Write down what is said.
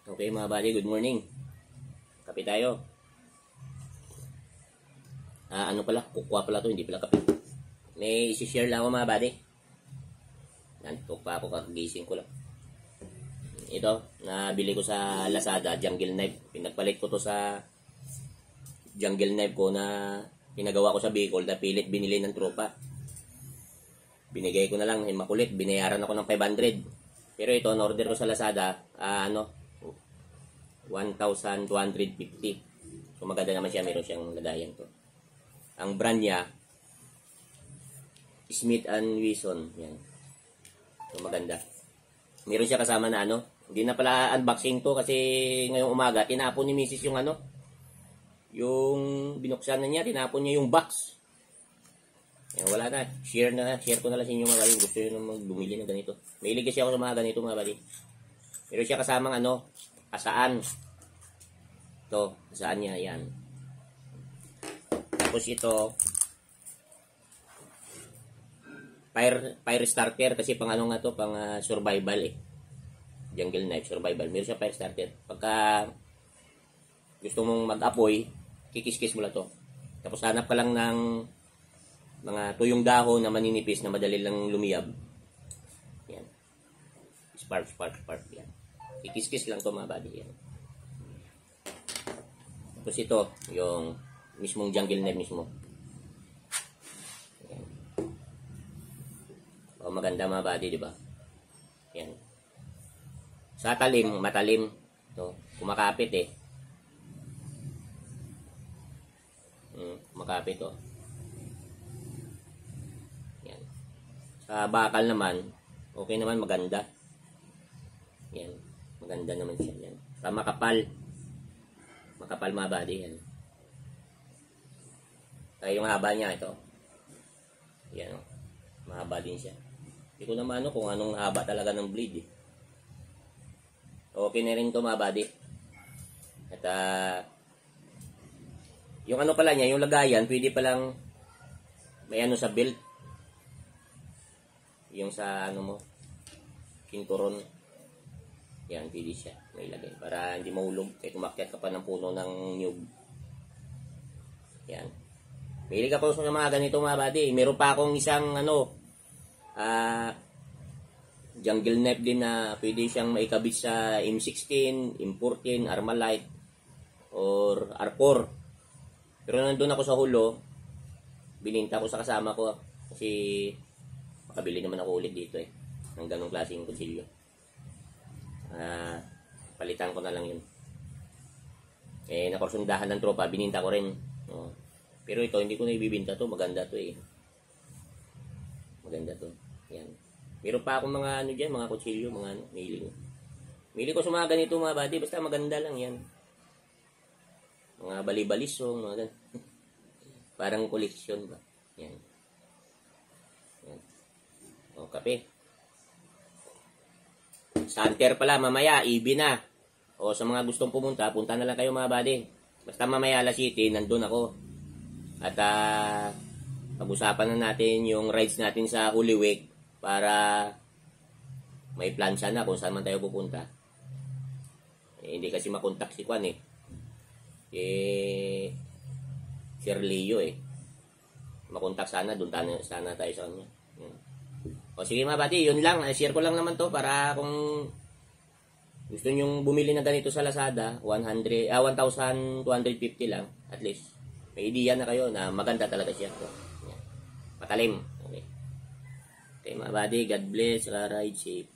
Okay mga buddy, good morning. Kape tayo. Ano pala, kukwa pala to, hindi pala kape. May isi-share lang ako mga buddy. Nantok pa ako, kagising ko lang. Ito, nabili ko sa Lazada, jungle knife. Pinagpalit ko to sa jungle knife ko na pinagawa ko sa Bicol na pilit binili ng tropa. Binigay ko na lang, makulit, binayaran ako ng 500. Pero ito, in-order ko sa Lazada, 1,250. So maganda naman siya, meron siyang lagayan to. Ang brand niya Smith & Wesson. Yan. So maganda. Meron siya kasama na hindi na pala unboxing to kasi ngayong umaga tinapon ni Mrs. yung yung binuksan na niya, tinapon niya yung box. Yan, wala na. Share ko na lang sa inyo mga buddy. Gusto nyo na bumili ng ganito. Mahilig kasi ako sa mga ganito mga buddy. Meron siya kasamang asaan. Ito, asaan niya, yan. Tapos ito, fire starter kasi pang nga to, pang survival Jungle knife, survival. Meron siya fire starter. Pagka gusto mong mag-apoy, kikis-kis mo lang to. Tapos hanap ka lang ng mga tuyong dahon na maninipis na madali lang lumiyab. Yan. Spark. Yan. Kikis-kis lang to mga buddy. Yan. Tapos ito, yung mismong jungle knife mismo. Yan. O, maganda mga buddy, di ba? Yan. Sa matalim. Ito, kumakapit kumakapit to. Yan. Sa bakal naman, okay naman, maganda. Yan. Maganda naman siya. Yan. Sa makapal mga buddy. Yan. Kaya yung haba niya ito. Yan. Mahaba din siya. Hindi ko naman kung anong haba talaga ng blade Okay na rin ito mga buddy. At yung pala niya, yung lagayan, pwede palang may sa belt. Yung sa mo, kinturon. Yan, pwede siya. May lagay. Para hindi mahulog. Kaya kumakyat ka pa ng puno ng nyug. Yan. Mahilig ako sa mga ganito mga buddy. Meron pa akong isang jungle knife din na pwede siyang maikabit sa M16, M14, Armalite, or R4. Pero nandun ako sa Hulo, bininta ko sa kasama ko kasi makabili naman ako ulit dito ng ganong klaseng kutsilyo. Palitan ko na lang yun. Nakursundahan ng tropa, bininta ko rin. Pero ito, hindi ko na ibibinta to. Maganda to Maganda to. Yan. Meron pa akong mga dyan, mga kutsilyo, mga mailing. Mili ko sa mga ganito mga buddy, basta maganda lang yan. Mga bali-balisong, mga ganito. Parang koleksyon ba? Yan. Yan. O, kape. Santer pala, mamaya, EB na. O, sa mga gustong pumunta, punta na lang kayo mga buddy. Basta mamaya alas City, nandun ako. At, pag-usapan na natin yung rides natin sa Holy Week para may plan sana kung saan man tayo pupunta. Hindi kasi makontak si Kwan Sir Leo makontak sana, doon sana tayo sa kanya. O sige mga buddy, yun lang. Share ko lang naman to para kung gusto nyong bumili na ganito sa Lazada, 1,250 lang at least. May idea na kayo na maganda talaga siya. Yan. Matalim. Okay. Okay mga buddy, God bless. Ride safe.